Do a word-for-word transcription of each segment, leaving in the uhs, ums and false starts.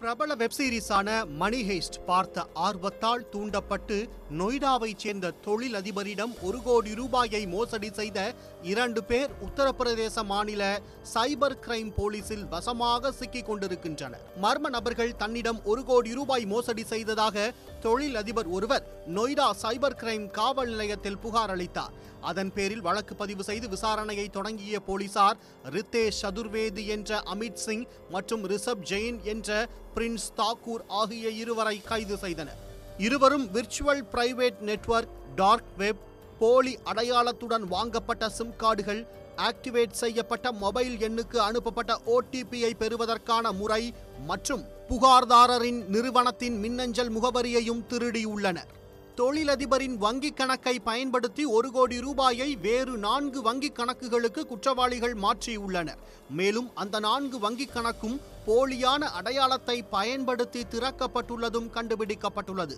பிரபல வெப் சீரிஸான மணி ஹெய்ஸ்ட் பார்த்த ஆர்வத்தால் தூண்டப்பட்டு நொய்டாவைச் சேர்ந்த தொழில் அதிபரிடம் ஒரு கோடி ரூபாயை மோசடி செய்த இரண்டு பேர் உத்தரப்பிரதேச மாநில சைபர் கிரைம் போலீசில் வசமாக சிக்கிக் கொண்டிருக்கின்றனர். மர்ம நபர்கள் தன்னிடம் ஒரு கோடி ரூபாய் மோசடி செய்ததாக தொழில் அதிபர் ஒருவர் நொய்டா சைபர் கிரைம் காவல் நிலையத்தில் புகார் அளித்தார். அதன் பேரில் வழக்கு பதிவு செய்து விசாரணையை தொடங்கிய போலீசார் ரித்தேஷ் சதுர்வேதி என்ற அமித் சிங் மற்றும் ரிஷப் ஜெயின் என்ற பிரின்ஸ் தாக்கூர் ஆகிய இருவரை கைது செய்தனர். இருவரும் virtual private network, dark web, போலி அடையாளத்துடன் வாங்கப்பட்ட சிம் கார்டுகள், ஆக்டிவேட் செய்யப்பட்ட மொபைல் எண்ணுக்கு அனுப்பப்பட்ட ஓடிபியை பெறுவதற்கான முறை மற்றும் புகார்தாரரின் நிறுவனத்தின் மின்னஞ்சல் முகவரியையும் திருடியுள்ளனர். தொழிலதிபரின் வங்கிக் கணக்கை பயன்படுத்தி ஒரு கோடி ரூபாயை வேறு நான்கு வங்கிக் கணக்குகளுக்கு குற்றவாளிகள் மாற்றியுள்ளனர். மேலும் அந்த நான்கு வங்கிக் கணக்கும் போலியான அடையாளத்தை பயன்படுத்தி திறக்கப்பட்டுள்ளதும் கண்டுபிடிக்கப்பட்டுள்ளது.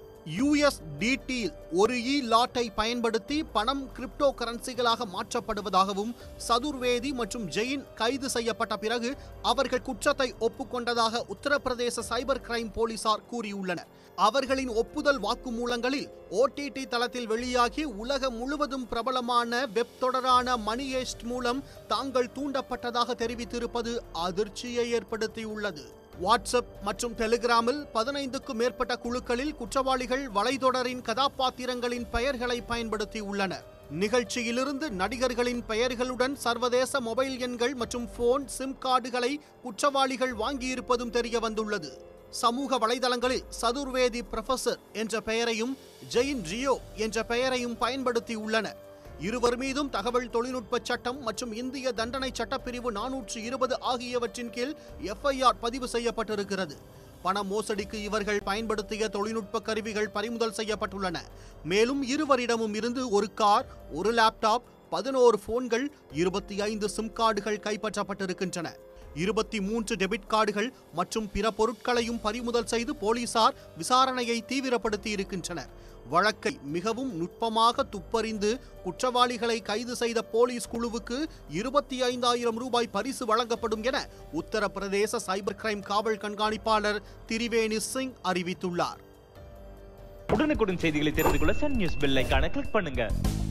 யூஎஸ்டிடி ஒரு இ லாட்டை பயன்படுத்தி பணம் கிரிப்டோ கரன்சிகளாக மாற்றப்படுவதாகவும் சதுர்வேதி மற்றும் ஜெயின் கைது செய்யப்பட்ட பிறகு அவர்கள் குற்றத்தை ஒப்புக்கொண்டதாக உத்தரப்பிரதேச சைபர் கிரைம் போலீசார் கூறியுள்ளனர். அவர்களின் ஒப்புதல் வாக்குமூலங்களில் ஓடிடி தளத்தில் வெளியாகி உலகம் முழுவதும் பிரபலமான வெப் தொடரான மணி ஹெய்ஸ்ட் மூலம் தாங்கள் தூண்டப்பட்டதாக தெரிவித்திருப்பது அதிர்ச்சியை ஏற்படுத்தியுள்ளது. வாட்ஸ்அப் மற்றும் டெலிகிராமில் பதினைந்துக்கும் மேற்பட்ட குழுக்களில் குற்றவாளிகள் வலைதொடரின் கதாபாத்திரங்களின் பெயர்களை பயன்படுத்தி உள்ளனர். நிகழ்ச்சியிலிருந்து நடிகர்களின் பெயர்களுடன் சர்வதேச மொபைல் எண்கள் மற்றும் போன் சிம் கார்டுகளை குற்றவாளிகள் வாங்கியிருப்பதும் தெரிய வந்துள்ளது. சமூக வலைதளங்களில் சதுர்வேதி புரொஃபசர் என்ற பெயரையும் ஜெயின் ரியோ என்ற பெயரையும் பயன்படுத்தி உள்ளனர். இருவர் மீதும் தகவல் தொழில்நுட்ப சட்டம் மற்றும் இந்திய தண்டனை சட்டப்பிரிவு நானூற்று இருபது ஆகியவற்றின் கீழ் எஃப்ஐஆர் பதிவு செய்யப்பட்டிருக்கிறது. பண மோசடிக்கு இவர்கள் பயன்படுத்திய தொழில்நுட்ப கருவிகள் பறிமுதல் செய்யப்பட்டுள்ளன. மேலும் இருவரிடமும் இருந்து ஒரு கார், ஒரு லேப்டாப், பதினோரு போன்கள், இருபத்தி ஐந்து சிம் கார்டுகள் கைப்பற்றப்பட்டிருக்கின்றன. இருபத்தி மூன்று டெபிட் கார்டுகள் மற்றும் பிற பொருட்களையும் பறிமுதல் செய்து போலீசார் விசாரணையை தீவிரப்படுத்தி இருக்கின்றனர். வழக்கை மிகவும் நுட்பமாக துப்பறிந்து குற்றவாளிகளை கைது செய்த போலீஸ் குழுவுக்கு இருபத்தி ஐந்தாயிரம் ரூபாய் பரிசு வழங்கப்படும் என உத்தரப்பிரதேச சைபர் கிரைம் காவல் கண்காணிப்பாளர் திரிவேணி சிங் அறிவித்துள்ளார். உடனுக்குடன் செய்திகளை தெரிந்து கொள்ள சன் நியூஸ் பெல் ஐகானை கிளிக் பண்ணுங்க.